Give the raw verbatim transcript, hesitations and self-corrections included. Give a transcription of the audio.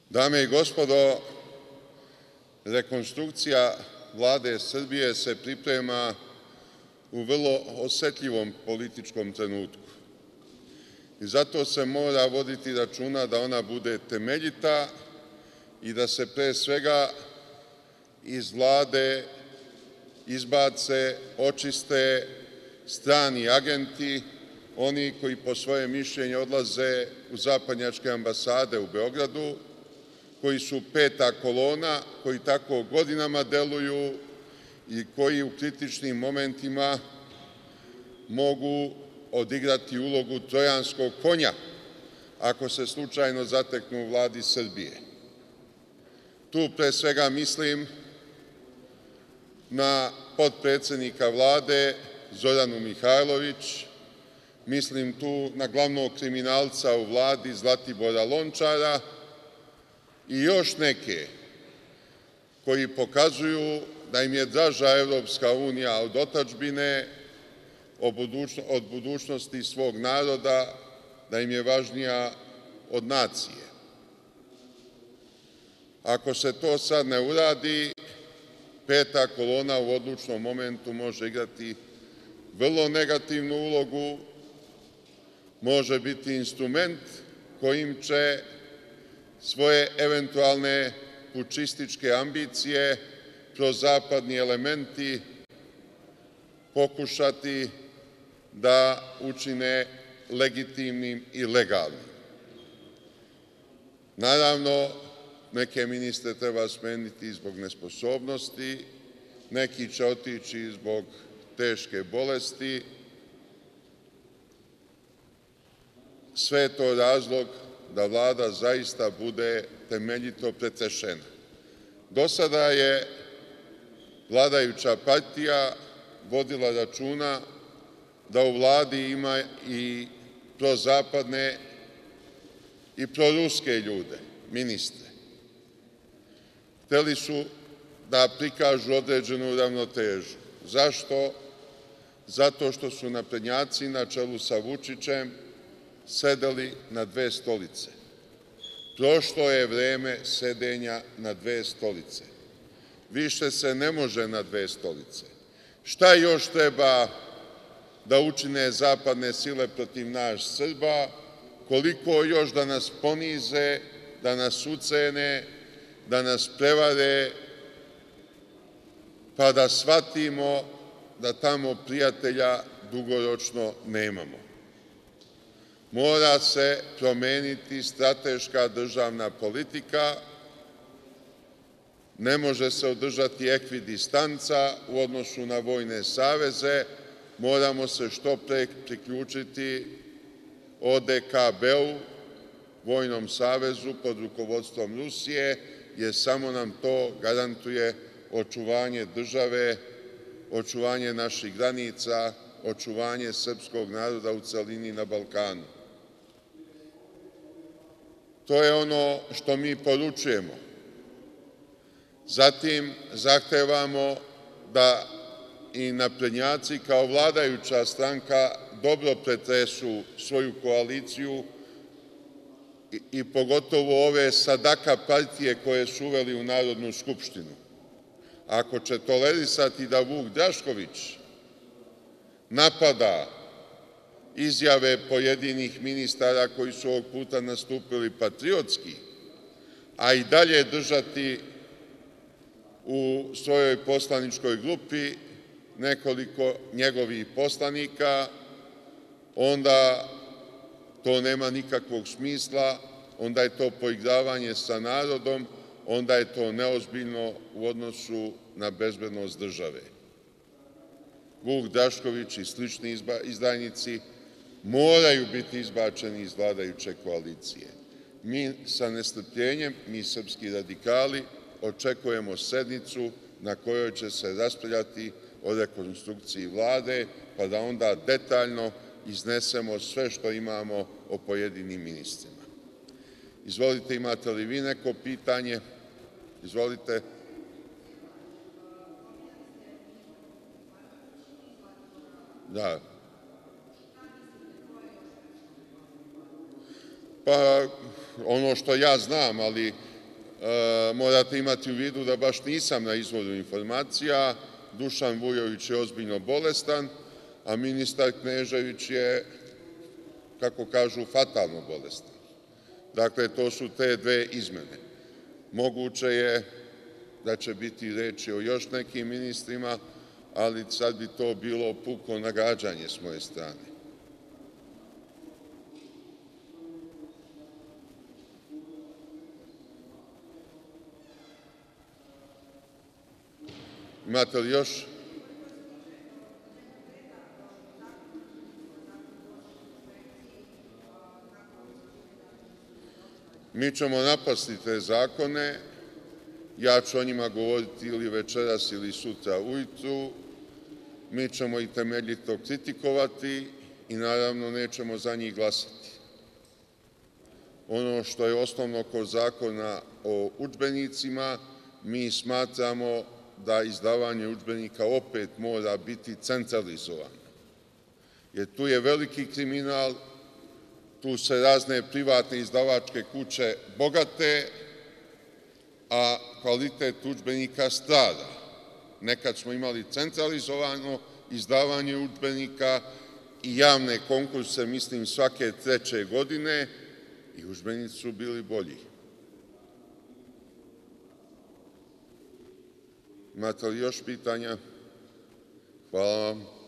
Dame i gospodo, rekonstrukcija Vlade Srbije se priprema u vrlo osetljivom političkom trenutku i zato se mora voditi računa da ona bude temeljita i da se pre svega iz Vlade izbace, očiste strani agenti, oni koji po svoje mišljenje odlaze u zapadnjačke ambasade u Beogradu, koji su peta kolona, koji tako godinama deluju i koji u kritičnim momentima mogu odigrati ulogu trojanskog konja ako se slučajno zateknu u Vladi Srbije. Tu pre svega mislim na potpredsednika Vlade Zoranu Mihajlović, mislim tu na glavnog kriminalca u Vladi Zlatibora Lončara i još neke koji pokazuju da im je draža Evropska unija od otadžbine, od budućnosti svog naroda, da im je važnija od nacije. Ako se to sad ne uradi, peta kolona u odlučnom momentu može igrati vrlo negativnu ulogu, može biti instrument kojim će svoje eventualne pučističke ambicije prozapadni elementi pokušati da učine legitimnim i legalnim. Naravno, neke ministre treba smeniti zbog nesposobnosti, neki će otići zbog teške bolesti. Sve je to razlog da Vlada zaista bude temeljito pretrešena. Do sada je vladajuća partija vodila računa da u Vladi ima i prozapadne i proruske ljude, ministre. Hteli su da prikažu određenu ravnotežu. Zašto? Zato što su naprednjaci na čelu sa Vučićem sedeli na dve stolice. Prošlo je vreme sedenja na dve stolice. Više se ne može na dve stolice. Šta još treba da učine zapadne sile protiv nas Srba, koliko još da nas ponize, da nas ucene, da nas prevare, pa da shvatimo da tamo prijatelja dugoročno nemamo. Mora se promeniti strateška državna politika, ne može se održati ekvidistanca u odnosu na vojne saveze, moramo se što pre priključiti O D K B-u, vojnom savezu pod rukovodstvom Rusije, jer samo nam to garantuje očuvanje države, očuvanje naših granica, očuvanje srpskog naroda u celini na Balkanu. To je ono što mi poručujemo. Zatim zahtevamo da i naprednjaci kao vladajuća stranka dobro pretresu svoju koaliciju i pogotovo ove sadaka partije koje su uveli u Narodnu skupštinu. Ako će tolerisati da Vuk Drašković napada izjave pojedinih ministara koji su ovog puta nastupili patriotski, a i dalje držati u svojoj poslaničkoj grupi nekoliko njegovih poslanika, onda to nema nikakvog smisla, onda je to poigravanje sa narodom, onda je to neozbiljno u odnosu na bezbednost države. Vuk Drašković i slični izdajnici moraju biti izbačeni iz vladajuće koalicije. Mi sa nestrpljenjem, mi srpski radikali, očekujemo sednicu na kojoj će se raspravljati o rekonstrukciji Vlade, pa da onda detaljno iznesemo sve što imamo o pojedinim ministrima. Izvolite, imate li vi neko pitanje? Izvolite. Da. Pa, ono što ja znam, ali morate imati u vidu da baš nisam na izvoru informacija. Dušan Vujović je ozbiljno bolestan, a ministar Knežević je, kako kažu, fatalno bolestan. Dakle, to su te dve izmene. Moguće je da će biti reči o još nekim ministrima, ali sad bi to bilo puko nagađanje s moje strane. Imate li još? Mi ćemo napasti te zakone. Ja ću o njima govoriti ili večeras ili sutra ujutru. Mi ćemo ih temeljito kritikovati i naravno nećemo za njih glasati. Ono što je osnovno kod zakona o udžbenicima, mi smatramo da izdavanje udžbenika opet mora biti centralizovano. Jer tu je veliki kriminal, tu se razne privatne izdavačke kuće bogate, a kvalitet udžbenika strada. Nekad smo imali centralizovano izdavanje udžbenika i javne konkurse, mislim, svake treće godine i udžbenici su bili bolji. Imate li još pitanja? Hvala vam.